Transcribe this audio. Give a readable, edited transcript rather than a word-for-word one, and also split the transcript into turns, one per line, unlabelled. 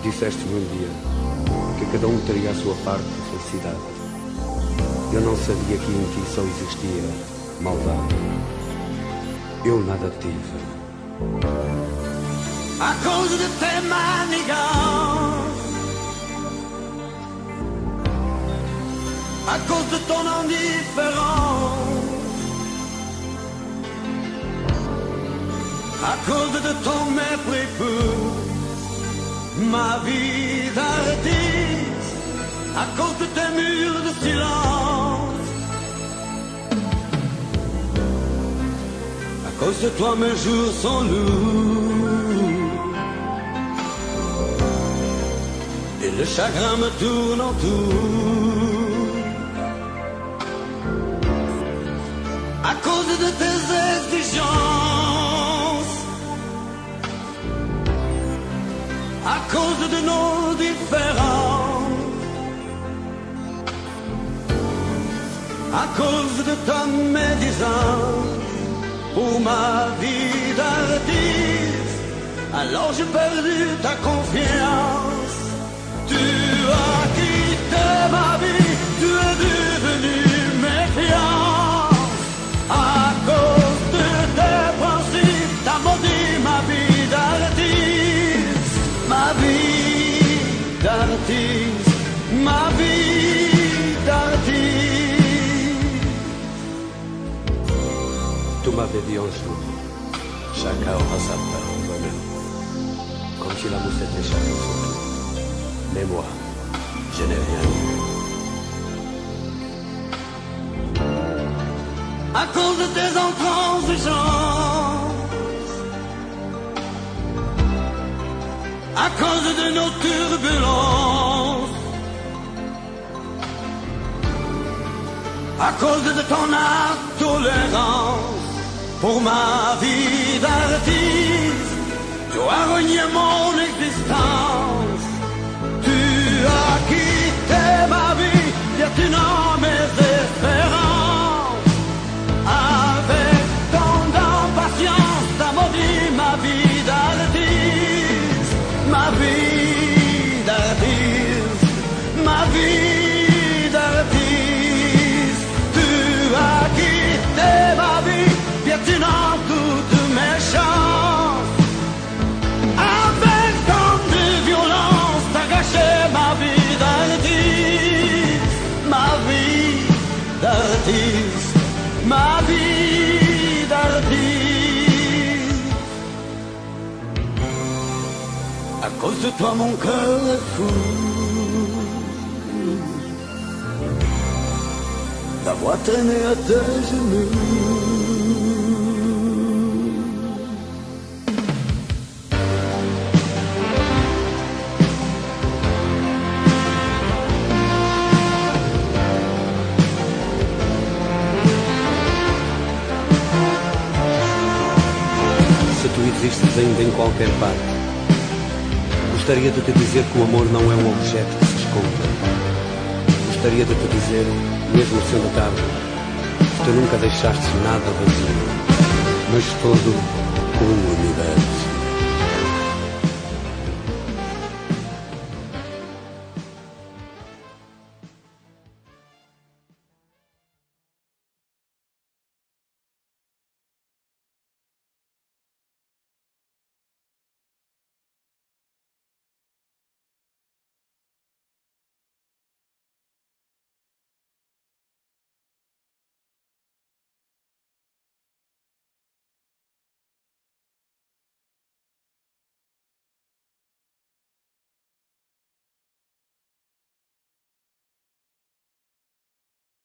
Disseste-me um dia que cada um teria a sua parte de felicidade. Eu não sabia que em ti só existia maldade. Eu nada tive.
À cause de tes manigances, à cause de ton indifférence, à cause de ton mépris pour ma vie d'artiste, à cause de tes murs de silence, à cause de toi mes jours sont lourds et le chagrin me tourne autour. À cause de tes exigences, à cause de nos différences, à cause de ta médisance pour ma vie d'artiste, alors j'ai perdu ta confiance. Tu as quitté ma vie, tu es devenu méfiant. À cause de tes principes, t'as maudit ma vie d'artiste, ma vie d'artiste, ma vie d'artiste.
Tu m'avais dit un jour, chacun aura sa part en bonheur, comme si l'amour s'était chacun son tour. Mais moi, je n'ai rien eu.
À cause de tes intransigeances, à cause de nos turbulences, à cause de ton intolérance pour ma vie d'artiste, tu as renié mon existence. Tu as quitté ma vie, piétinant mes espérances. Avec tant d'impatience, t'as maudit ma vie d'artiste, ma vie d'artiste, ma vie d'artiste. Tu as quitté ma vie, piétinant toutes mes chances. Avec tant de violence, t'as gâché ma vie d'artiste, ma vie d'artiste, ma vie d'artiste. À cause de toi mon cœur est fou d'avoir traîné à tes genoux.
Se tu existes ainda em qualquer parte, gostaria de te dizer que o amor não é um objeto que se esconda. Gostaria de te dizer, mesmo sendo tarde, que tu nunca deixaste nada vazio, mas todo com